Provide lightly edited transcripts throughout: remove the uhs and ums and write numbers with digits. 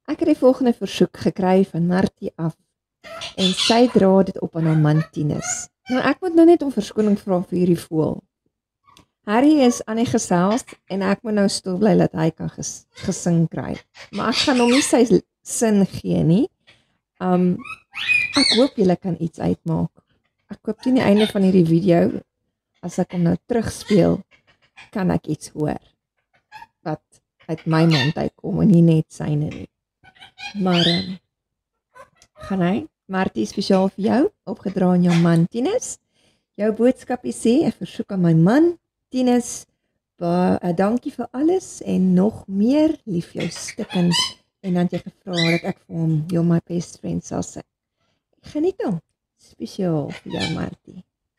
Ek het die volgende versoek gekry van Martie af en sy dra dit op aan haar man Tinus. Nou ek moet nou net om verskoning vra vir hierdie voël. Harry is aan die gesels en ek moet nou stil bly dat hy kan gesing kry. Maar ek gaan hom nie sy sin gee nie. Ek hoop julle kan iets uitmaak. Ek hoop teen die einde van hierdie video, as ek hom nou terugspeel, kan ek iets hoor wat uit my mond uitkom en nie net syne nie. Maar gaan hy, Martie, spesiaal vir jou, opgedra aan jou man Tinus. Jou boodskapie sê, 'n versoek aan my man Tinus, dankie vir alles en nog meer, lief jou stikkend. En dan het jy gevra dat ek vir hom You're My Best Friend sal sing. Geniet hom, spesiaal vir jou Martie.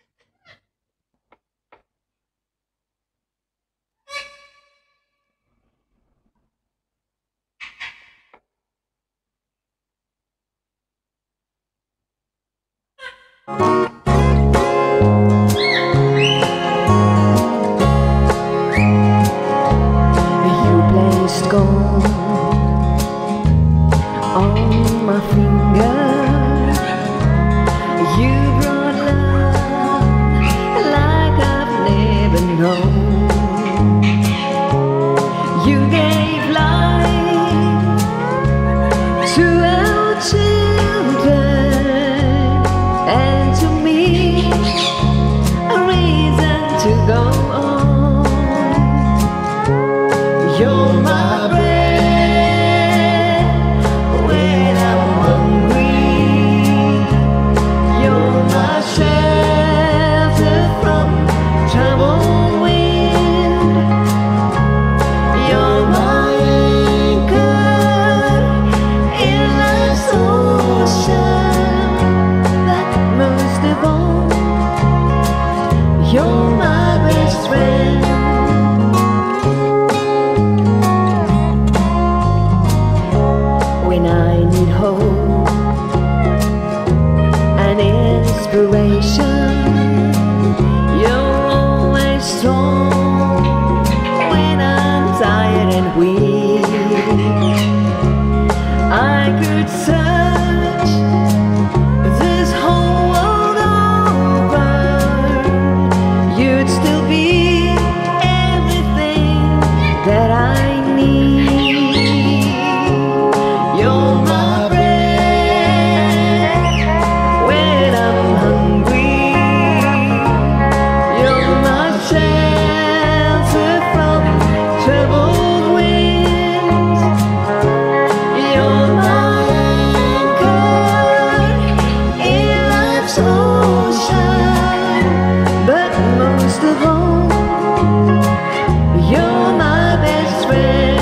You placed gold on my finger. You brought love like I've never known. You gave life to our children and to me a reason to go on. You're my bread when I'm hungry. You're my shelter from troubled wind. You're my anchor in life's ocean. But most of all, you're my best friend. When I need hope and inspiration, you're always strong. When I'm tired and weak, I could search this whole world over. You'd still be everything that I need. You're my bread when I'm hungry. You're my shelter from troubled winds. You're my anchor in life's ocean. But most of all, you're my best friend.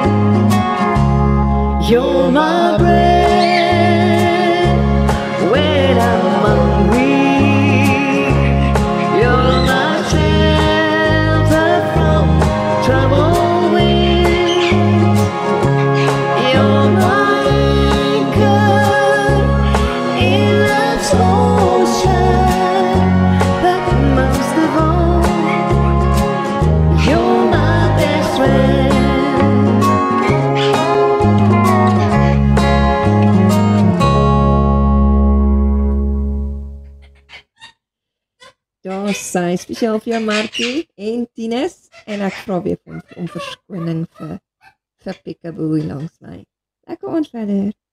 You're my bread when I'm hungry. You're my shelter from troubled winds. You're my anchor in life's ocean. But most of all, you're my best friend. Daar sy spesiaal vir jou Martie en Tinus en ek vra weer om verskoning vir Peekaboo langs my. Lekker ons verder.